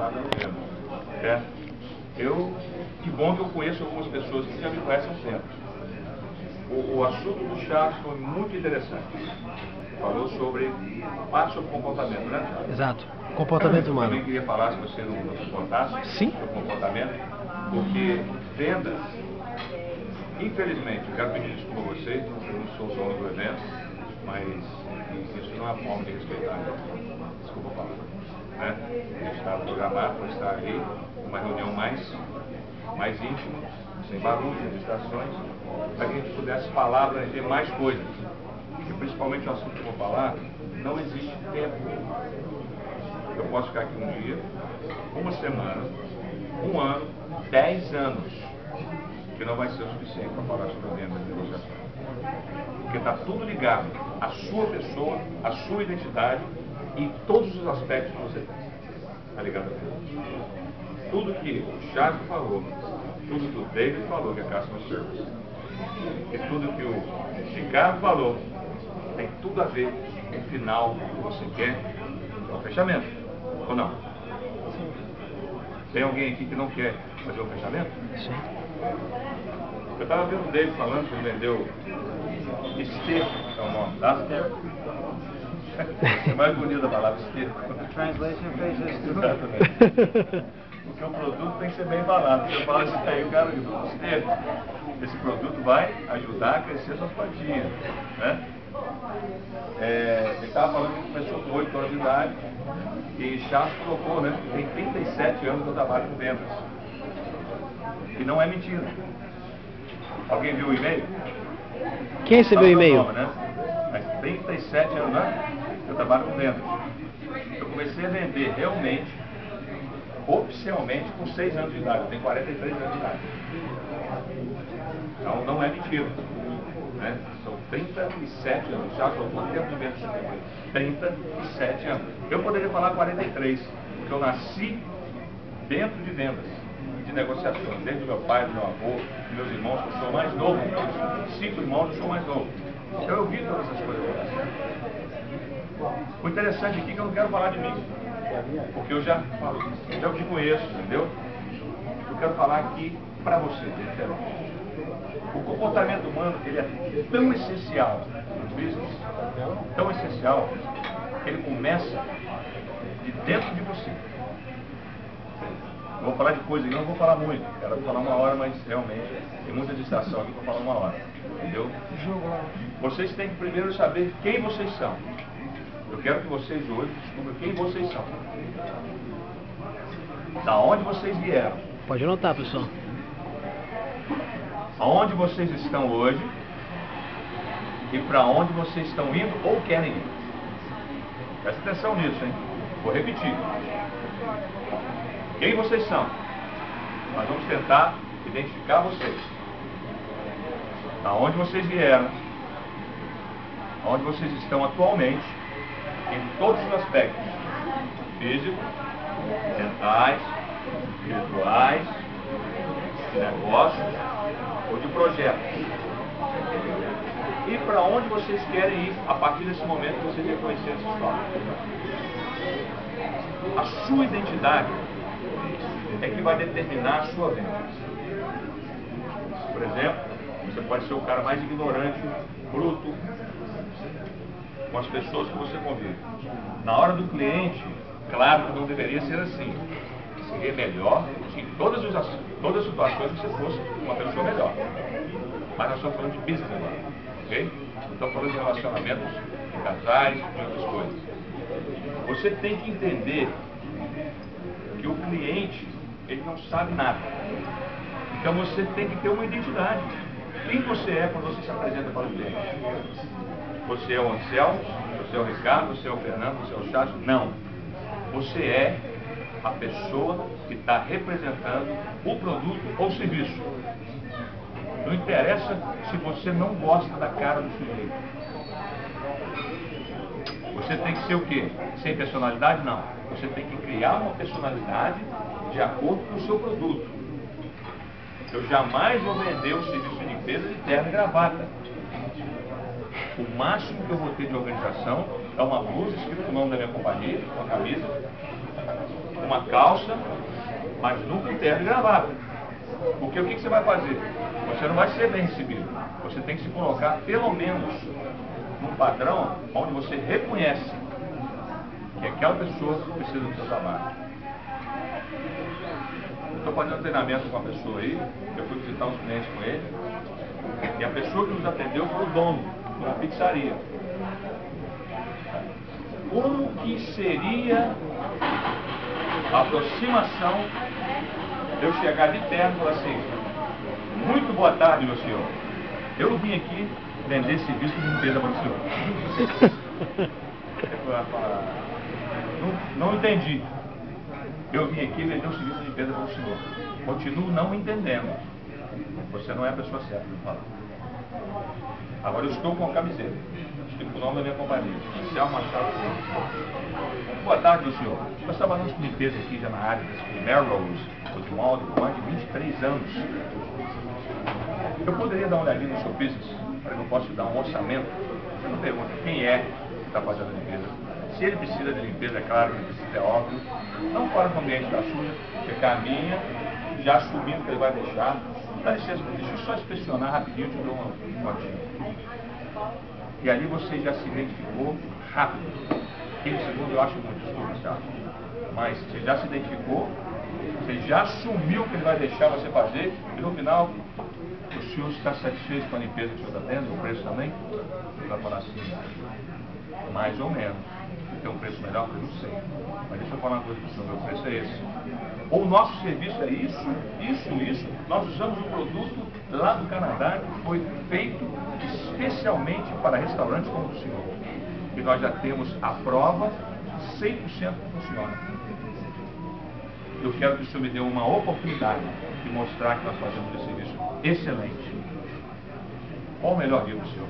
formada no tema. Que bom que eu conheço algumas pessoas que já me conhecem sempre. O assunto do Charles foi muito interessante. Falou sobre parte sobre comportamento, né, Charles? Exato. Comportamento humano. Eu também queria falar, se você não se importasse, Sim. sobre comportamento, porque vendas, infelizmente, eu quero pedir desculpa a vocês, eu não sou o dono do evento, mas isso não é uma forma de respeitar, desculpa falar, né? A gente estava programado para estar ali, uma reunião mais íntima, sem barulho, sem distrações, para que a gente pudesse falar, abranger mais coisas. E principalmente o assunto que eu vou falar, não existe tempo. Eu posso ficar aqui um dia, uma semana, um ano, 10 anos, que não vai ser o suficiente para falar sobre vendas e negociações. Porque está tudo ligado à sua pessoa, à sua identidade e todos os aspectos que você tem. Está ligado a tudo. Tudo que o Charles falou, tudo que o David falou, que é Customer Service, e tudo que o Ricardo falou, tem tudo a ver com o final que você quer, que é o fechamento. Ou não? Tem alguém aqui que não quer fazer o fechamento? Sim. Eu estava vendo o David falando que ele vendeu esterco, é o nome, tá? É mais bonita a palavra esterco. Translation faces too. Exatamente. Porque o produto tem que ser bem barato. Você fala assim, aí o cara diz, esterco, esse produto vai ajudar a crescer suas plantinhas, né? Ele estava falando que começou com 8 anos de idade e Charles colocou, né? Tem 37 anos que eu trabalho com vendas. E não é mentira. Alguém viu o e-mail? Quem recebeu o e-mail? Né? Mas 37 anos, né? Eu trabalho com vendas. Eu comecei a vender realmente, oficialmente, com 6 anos de idade. Eu tenho 43 anos de idade. Então não é mentira. Né? São 37 anos. Já sou pouco tempo de vendas. 37 anos. Eu poderia falar 43, porque eu nasci dentro de vendas, de negociações, desde o meu pai, do meu avô, dos meus irmãos, que eu sou mais novo. 5 irmãos, eu sou mais novo. Então eu vi todas essas coisas. O interessante aqui é que eu não quero falar de mim, porque eu já te conheço, entendeu? Eu quero falar aqui para você, entendeu? O comportamento humano, ele é tão essencial no business, tão essencial, que ele começa de dentro de você. Eu vou falar de coisa aqui, não vou falar muito, quero falar 1 hora, mas realmente tem muita distração aqui para falar 1 hora, entendeu? Vocês têm que primeiro saber quem vocês são. Eu quero que vocês hoje descubram quem vocês são. Da onde vocês vieram. Pode anotar, pessoal. Aonde vocês estão hoje e para onde vocês estão indo ou querem ir. Presta atenção nisso, hein? Vou repetir. Quem vocês são? Nós vamos tentar identificar vocês. Da onde vocês vieram, aonde vocês estão atualmente, em todos os aspectos, físicos, mentais, espirituais, de negócios ou de projetos. E para onde vocês querem ir a partir desse momento que vocês reconhecerem essa história. A sua identidade é que vai determinar a sua venda. Por exemplo, você pode ser o cara mais ignorante, bruto, com as pessoas que você convive. Na hora do cliente, claro que não deveria ser assim. Seria melhor se em todas as situações você fosse uma pessoa melhor. Mas nós estamos falando de business agora, ok? Não estamos falando de relacionamentos, de casais, de outras coisas. Você tem que entender que o cliente, ele não sabe nada. Então você tem que ter uma identidade. Quem você é quando você se apresenta para o cliente? Você é o Anselmo, você é o Ricardo, você é o Fernando, você é o Charles? Não. Você é a pessoa que está representando o produto ou serviço. Não interessa se você não gosta da cara do sujeito. Você tem que ser o quê? Sem personalidade? Não. Você tem que criar uma personalidade de acordo com o seu produto. Eu jamais vou vender o serviço de limpeza de terno e gravata. O máximo que eu vou ter de organização é uma blusa escrito o nome da minha companhia, uma camisa, uma calça, mas nunca um terno e gravata. Porque o que você vai fazer? Você não vai ser bem recebido. Você tem que se colocar, pelo menos, num padrão onde você reconhece que aquela pessoa precisa do seu trabalho. Eu estou fazendo treinamento com uma pessoa aí, eu fui visitar uns clientes com ele, e a pessoa que nos atendeu foi o dono de uma pizzaria. Como que seria a aproximação de eu chegar de terno e falar assim: muito boa tarde, meu senhor. Eu vim aqui vender serviço de limpeza para o senhor. Não entendi. Eu vim aqui vender um serviço de limpeza para o senhor. Continuo não entendendo. Você não é a pessoa certa para falar. Agora eu estou com a camiseta. Estou com o nome da minha companhia. Inicial Machado. Boa tarde, meu senhor. Nós trabalhamos com limpeza aqui já na área de Melrose, ou de molde, por mais de 23 anos. Eu poderia dar uma olhadinha no seu business, para que eu possa dar um orçamento. Você não pergunta quem é que está fazendo a limpeza. Se ele precisa de limpeza, é claro, que precisa, é óbvio. Não fora do ambiente da suja, você caminha, já assumindo que ele vai deixar. Dá licença, deixa eu só inspecionar rapidinho, eu te dou uma dica. E ali você já se identificou rápido. 15 segundos eu acho muito, desculpa, Thiago. Mas você já se identificou, você já assumiu que ele vai deixar você fazer, e no final, o senhor está satisfeito com a limpeza que o senhor está tendo, o preço também? Ele vai falar assim: mais ou menos. Tem um preço melhor? Eu não sei. Mas deixa eu falar uma coisa para o senhor, meu preço é esse. Ou o nosso serviço é isso. Nós usamos um produto lá do Canadá que foi feito especialmente para restaurantes como o senhor. E nós já temos a prova, 100% funciona. Eu quero que o senhor me dê uma oportunidade de mostrar que nós fazemos esse serviço excelente. Qual o melhor dia do senhor?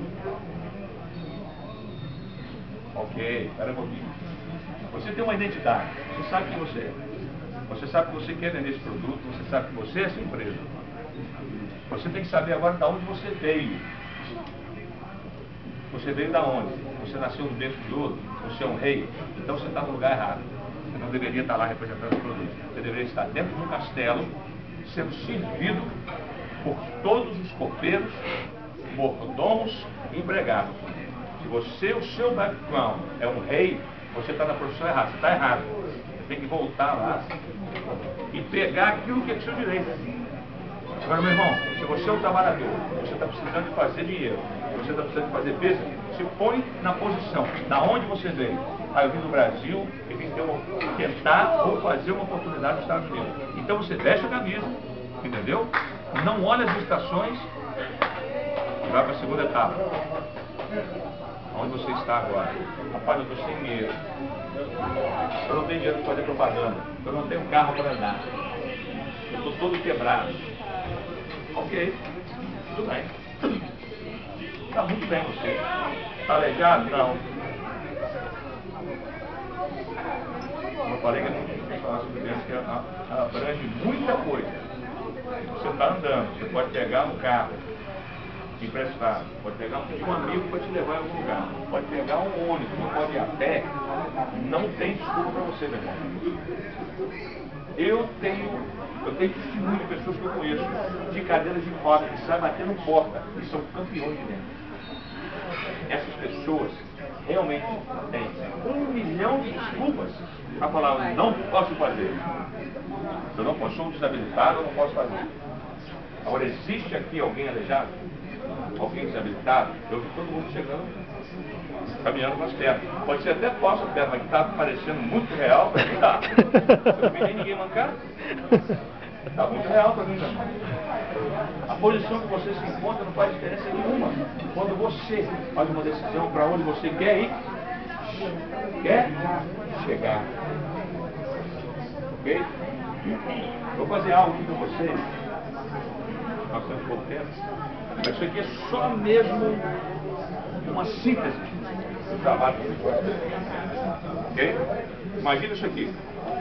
Ok, espera um pouquinho. Você tem uma identidade, você sabe quem você é. Você sabe que você quer vender esse produto, você sabe que você é essa empresa. Você tem que saber agora de onde você veio. Você veio da onde? Você nasceu no berço de ouro? Você é um rei? Então você está no lugar errado. Você não deveria estar lá representando o produto. Você deveria estar dentro de um castelo, sendo servido por todos os copeiros, mordomos e empregados. Se você, o seu background é um rei, você está na profissão errada. Você está errado. Você tem que voltar lá e pegar aquilo que é do seu direito. Agora, meu irmão, se você é um trabalhador, você está precisando de fazer dinheiro, você está precisando de fazer business, se põe na posição da onde você veio. Ah, eu vim do Brasil e vim tentar ou fazer uma oportunidade nos Estados Unidos. Então você veste a camisa, entendeu? Não olha as estações e vai para a segunda etapa. Onde você está agora? Rapaz, eu estou sem dinheiro. Eu não tenho dinheiro para fazer propaganda. Eu não tenho carro para andar. Eu estou todo quebrado. Ok, tudo bem. Está muito bem você. Está aleijado? Não. Como eu falei que a gente tem que falar sobre isso, que abrange muita coisa. Você está andando, você pode pegar um carro emprestado, pode pegar um amigo para te levar em algum lugar, pode pegar um ônibus, não pode ir a pé, não tem desculpa para você, meu irmão. Eu tenho testemunho de pessoas que eu conheço, de cadeiras de roda, que saem batendo porta, e são campeões de dentro. Essas pessoas realmente têm 1 milhão de desculpas para falar: não posso fazer. Eu não posso, sou um desabilitado, eu não posso fazer. Agora, existe aqui alguém aleijado? Alguém desabilitado? Eu vi todo mundo chegando, caminhando com as pernas. Pode ser até falsa a perna, mas que está parecendo muito real para mim, tá. Eu não vi nem ninguém mancar. Está muito real para mim, meu irmão. A posição que você se encontra não faz diferença nenhuma. Quando você faz uma decisão para onde você quer ir, quer chegar. Ok? Vou fazer algo aqui com vocês. Nós temos pouco tempo. Mas isso aqui é só mesmo uma síntese do trabalho que você pode fazer. Ok? Imagina isso aqui.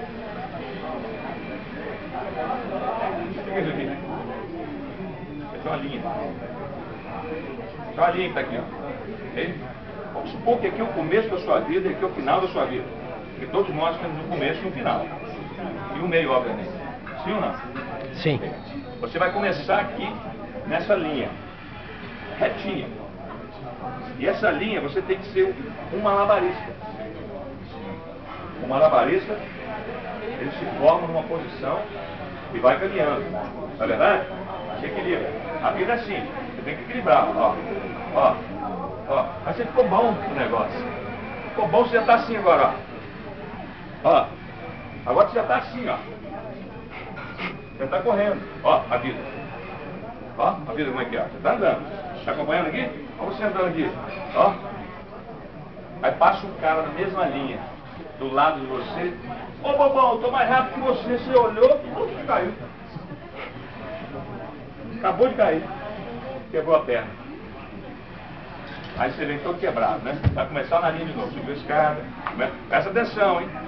O que é isso aqui? Essa é uma linha. Essa é uma linha que está aqui, ó. Okay? Vamos supor que aqui é o começo da sua vida e aqui é o final da sua vida. Porque todos nós temos um começo e um final. E o meio, obviamente. Sim ou não? Sim. Você vai começar aqui, nessa linha, retinha. E essa linha, você tem que ser um malabarista. O malabarista, ele se forma numa posição e vai caminhando. Não é verdade? Se equilibra. A vida é assim, você tem que equilibrar. Ó, ó, ó. Mas você ficou bom o negócio. Ficou bom, você já está assim agora, ó. Ó. Agora você já está assim, ó. Você está correndo. Ó, a vida. Ó, a vida como é que é? Você está andando. Está acompanhando aqui? Olha você andando aqui. Ó. Aí passa um cara na mesma linha, do lado de você. Ô, bobão, estou mais rápido que você. Você olhou e caiu. Acabou de cair. Quebrou a perna. Aí você vem todo quebrado, né? Vai começar na linha de novo. Subiu a escada. Presta atenção, hein?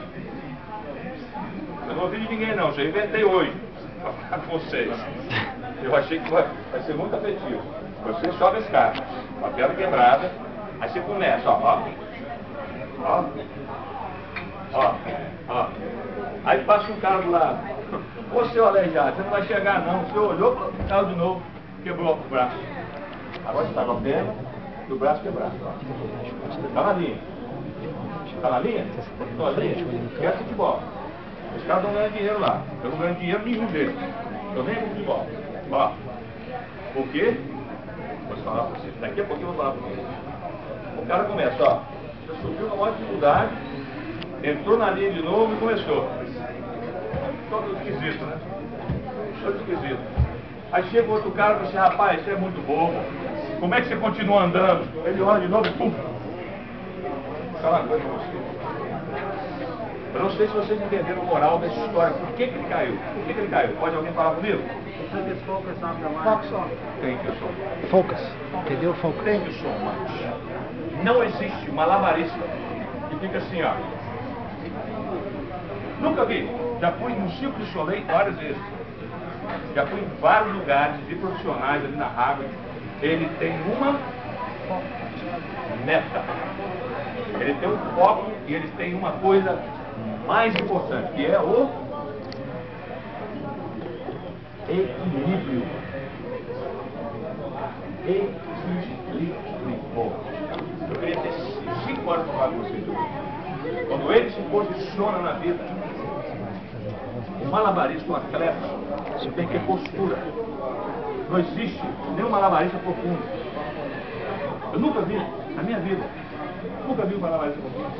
Eu não ouvi de ninguém, não. Já inventei hoje para falar com vocês. Eu achei que vai ser muito afetivo. Você sobe a escada, com a perna quebrada. Aí você começa, ó. Ó. Ó. Ó. Aí passa um cara do lado. Ô, seu aleijado, você não vai chegar, não. Você olhou, caiu de novo, quebrou o braço. Agora você está com a perna e o braço quebrado. Está na linha. Está na linha? Estou na linha. Quer futebol. Os caras estão ganhando dinheiro lá. Eu não ganho dinheiro nenhum deles. Eu nem com futebol. Ó. Por quê? Vou te falar para você. Daqui a pouquinho eu vou falar para você. O cara começa, ó. Você subiu com maior dificuldade, entrou na linha de novo e começou. Todo esquisito, né? Todo esquisito. Aí chega outro cara e fala assim, rapaz, você é muito bobo. Como é que você continua andando? Ele olha de novo e pum. Vou falar uma coisa pra você. Eu não sei se vocês entenderam a moral dessa história. Por que ele caiu? Por que ele caiu? Pode alguém falar comigo? Focus on the line. Thank you so much. Focus. Entendeu? Focus. Thank you so much. Não existe um malabarista que fica assim, ó. Nunca vi. Já fui no Cirque du Soleil várias vezes. Já fui em vários lugares de profissionais ali na Harvard. Ele tem uma meta. Ele tem um foco e ele tem uma coisa mais importante, que é o equilíbrio. Equilíbrio. Eu queria ter 5 horas para falar com vocês hoje. Quando ele se posiciona na vida, o malabarista, o atleta, tem que ter postura. Não existe nenhum malabarista profundo. Eu nunca vi, na minha vida, nunca vi um malabarista profundo.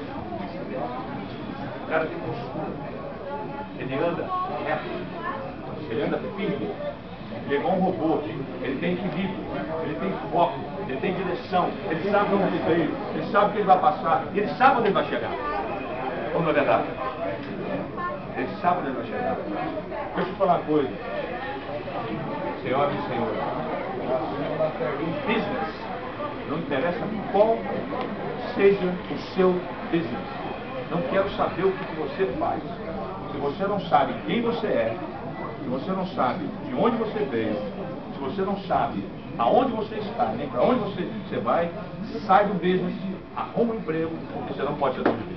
O cara tem postura. Ele anda reto. Ele anda firme. Ele é igual um robô. Ele tem equilíbrio. Ele tem foco. Ele tem direção. Ele sabe onde ele veio. Ele sabe o que ele vai passar. E ele sabe onde ele vai chegar. Ou não é verdade? Ele sabe onde ele vai chegar. Deixa eu te falar uma coisa. Senhoras e senhores. Em business, não interessa qual seja o seu business. Não quero saber o que você faz. Se você não sabe quem você é, se você não sabe de onde você veio, se você não sabe aonde você está, nem para onde você vai, sai do business, arruma um emprego, porque você não pode ser dono.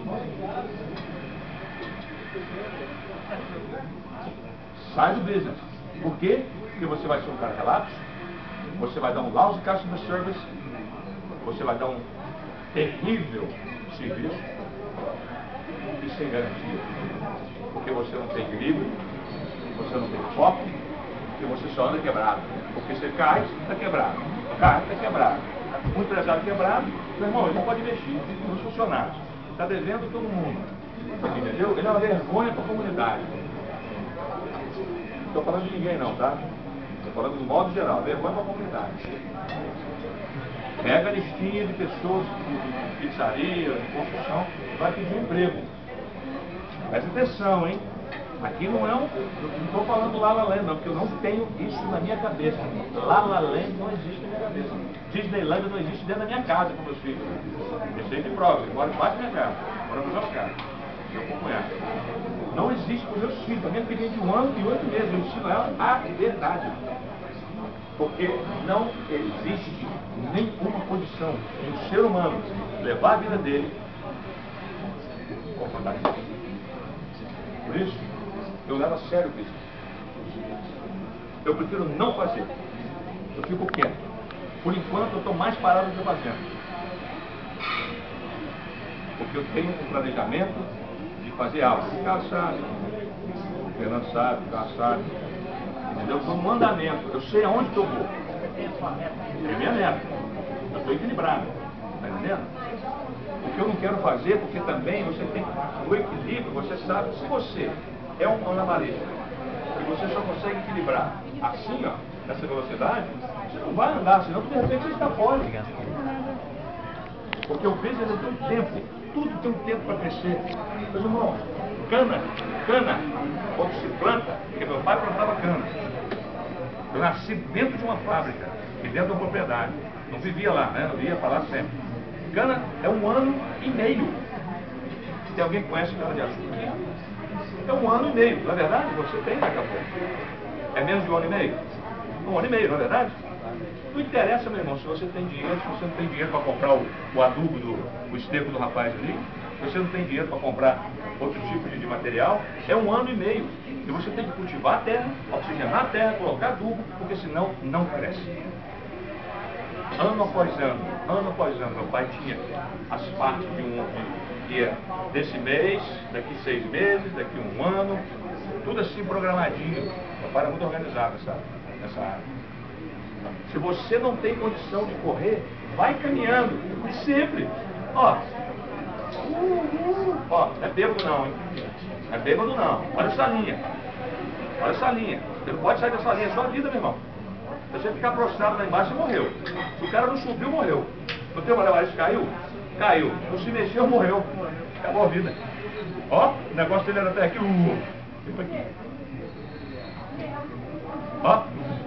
Sai do business. Por quê? Porque você vai ser um cara relapso, você vai dar um lousy customer service, você vai dar um terrível serviço e sem garantia. Porque você não tem equilíbrio, você não tem foco, e você só anda quebrado. Porque você cai, está quebrado. Cai, está quebrado. Um empresário quebrado, meu irmão, ele não pode investir nos funcionários. Está devendo todo mundo. Entendeu? Ele é uma vergonha para a comunidade. Não estou falando de ninguém não, tá? Estou falando do modo geral, vergonha para a comunidade. Pega a listinha de pessoas de pizzaria, de construção, vai pedir emprego. Presta atenção, hein? Aqui não é um... Não estou falando La La Land, não, porque eu não tenho isso na minha cabeça. La La Land não existe na minha cabeça. Disneyland não existe dentro da minha casa com meus filhos. Eu sei de prova, eu moro embaixo da minha casa. Moro na minha casa. Eu acompanhar. Não existe com meus filhos. A minha filha de 1 ano e 8 meses. Eu ensino ela a verdade. Porque não existe nenhuma condição em um ser humano levar a vida dele com fantasia. Por isso, Eu levo a sério isso. Eu prefiro não fazer. Eu fico quieto. Por enquanto, eu estou mais parado do que fazendo. Porque eu tenho um planejamento de fazer algo. O cara sabe, o Fernando sabe, o cara sabe. Entendeu? Eu estou no andamento. Eu sei aonde que eu vou. É minha meta. Eu estou equilibrado. Está entendendo? O que eu não quero fazer, porque também você tem o equilíbrio, você sabe, se você é um malabarista e você só consegue equilibrar assim, ó, nessa velocidade, você não vai andar, senão de repente você está fora. Porque o business tem um tempo, tudo tem um tempo para crescer. Meus irmãos, cana, quando se planta, porque meu pai plantava cana. Eu nasci dentro de uma fábrica e dentro de uma propriedade. Não vivia lá, né? Eu ia falar sempre. Cana é 1 ano e meio. Se alguém conhece cana de açúcar aqui, é 1 ano e meio. Na verdade, você tem daqui a pouco. É menos de 1 ano e meio? 1 ano e meio, na verdade? Não interessa, meu irmão, se você tem dinheiro, se você não tem dinheiro para comprar o adubo, o esterco do rapaz ali, se você não tem dinheiro para comprar outro tipo de material, é 1 ano e meio. E você tem que cultivar a terra, oxigenar a terra, colocar adubo, porque senão não cresce. Ano após ano, meu pai tinha as partes desse mês, daqui 6 meses, daqui 1 ano, tudo assim programadinho. Meu pai era muito organizado nessa área. Se você não tem condição de correr, vai caminhando, sempre. Ó, é bêbado não, hein? É bêbado não. Olha essa linha. Você não pode sair dessa linha, é sua vida, meu irmão. Se você ficar prostrado lá embaixo, você morreu. Se o cara não subiu, morreu. Não tem uma levada, caiu? Caiu. Não se mexeu, morreu. Acabou a vida. Ó, o negócio dele era até aqui. Tipo aqui. Ó.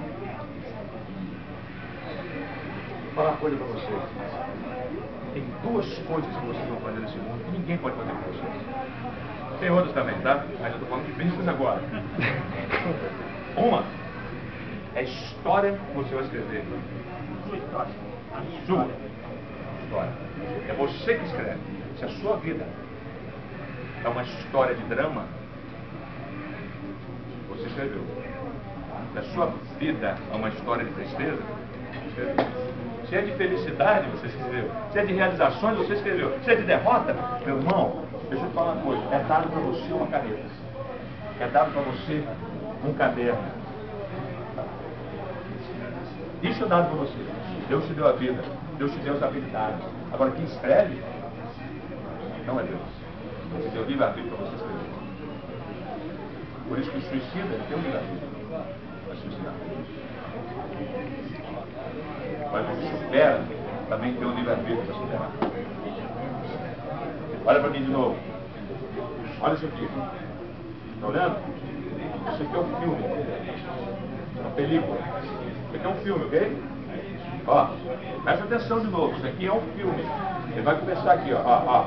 Vou falar uma coisa pra vocês. Tem 2 coisas que vocês vão fazer nesse mundo que ninguém pode fazer com vocês. Tem outras também, tá? Mas eu tô falando de business agora. Uma é a história que você vai escrever. Sua história. A sua história. É você que escreve. Se a sua vida é uma história de drama, você escreveu. Se a sua vida é uma história de tristeza, você escreveu. Se é de felicidade, você escreveu. Se é de realizações, você escreveu. Se é de derrota, meu irmão, deixa eu te falar uma coisa. É dado para você uma caneta. É dado para você um caderno. Isso é dado para você. Deus te deu a vida. Deus te deu as habilidades. Agora, quem escreve, não é Deus. Ele deu livre-arbítrio para você escrever. Por isso que o suicida tem um livre-arbítrio para suicidar. Mas o que supera também tem um livre-arbítrio para superar. Olha para mim de novo. Olha isso aqui. Está olhando? Isso aqui é um filme. Uma película. Isso aqui é um filme, ok? Ó, presta atenção de novo. Isso aqui é um filme. Ele vai começar aqui, ó.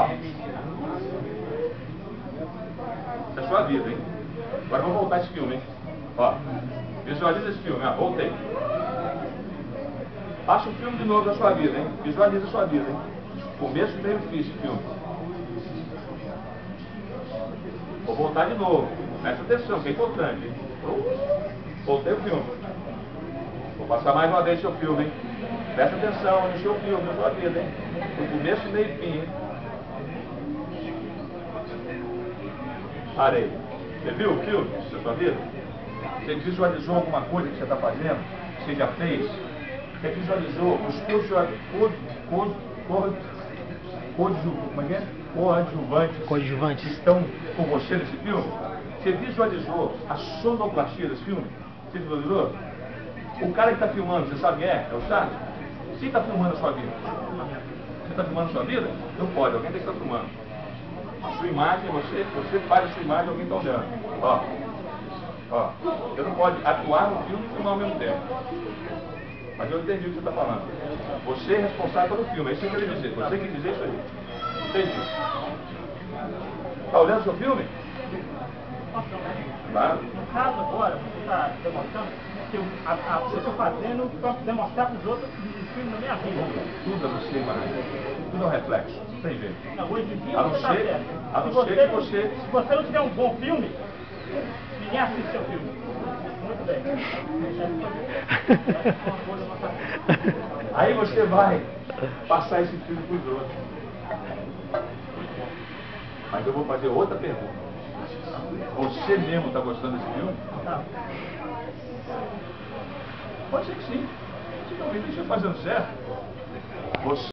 Isso é a sua vida, hein? Agora vamos voltar esse filme, hein? Ó, visualiza esse filme, ó. Voltei. Passa o filme de novo da sua vida, hein? Visualiza a sua vida, hein? Começo, meio e fim esse filme. Vou voltar de novo. Presta atenção, que é importante, hein? Voltei o filme. Vou passar mais uma vez seu filme, hein? Presta atenção no seu filme, na sua vida, hein? Do começo, meio e fim, hein? Parei. Você viu o filme da sua vida? Você visualizou alguma coisa que você está fazendo? Que você já fez? Você visualizou os coadjuvantes que estão com você nesse filme? Você visualizou a sonoplastia desse filme? Você visualizou? O cara que está filmando, você sabe quem é? É o Charles? Quem está filmando a sua vida? Você está filmando a sua vida? Não pode, alguém tem que estar filmando. A sua imagem, você faz a sua imagem, alguém está olhando. Ó, você não pode atuar no filme e filmar ao mesmo tempo. Mas eu entendi o que você está falando. Você é responsável pelo filme, é isso que eu queria dizer. Você quer dizer isso aí. Entendi. Está olhando o seu filme? Claro. No caso agora, você está demonstrando que eu estou fazendo para demonstrar para os outros o filme da minha vida. Tudo é você, Maria. Tudo é um reflexo. Não tem jeito. Não, hoje em dia A não você está ser- certo. a não ser que você- Se você não tiver um bom filme, Ninguém assiste seu filme. Muito bem. Aí você vai passar esse filme para os outros. Mas eu vou fazer outra pergunta. Você mesmo está gostando desse filme? Tá. Pode ser que sim. Você talvez esteja fazendo certo. Você